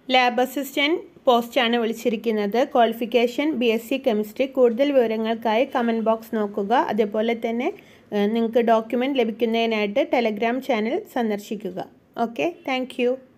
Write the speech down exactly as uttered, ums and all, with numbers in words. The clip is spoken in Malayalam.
ലാബ് അസിസ്റ്റൻറ്റ് പോസ്റ്റാണ് വിളിച്ചിരിക്കുന്നത്. Qualification B S C chemistry. കൂടുതൽ വിവരങ്ങൾക്കായി കമൻറ്റ് ബോക്സ് നോക്കുക. അതേപോലെ തന്നെ നിങ്ങൾക്ക് ഡോക്യുമെൻറ്റ് ലഭിക്കുന്നതിനായിട്ട് ടെലഗ്രാം ചാനൽ സന്ദർശിക്കുക. Okay, thank U.